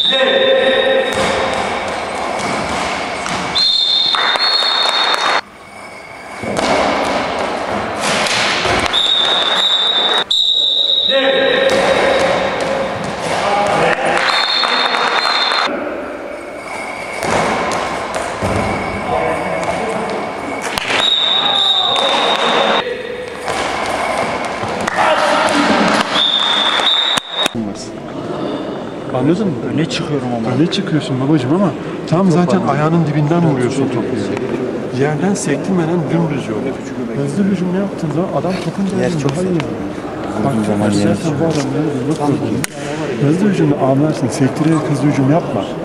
Anladın mı? Öne çıkıyorum ama. Öne çıkıyorsun babacığım ama tam zaten ayağının dibinden vuruyorsun topu. Yerden sektirmeden dümdüz yol. Hızlı hücum yaptığın zaman adam topun geldiğinde daha iyi. Bak, istersen bu adamları hızlı hücumda avlarsın. Sektirerek hızlı hücum yapma.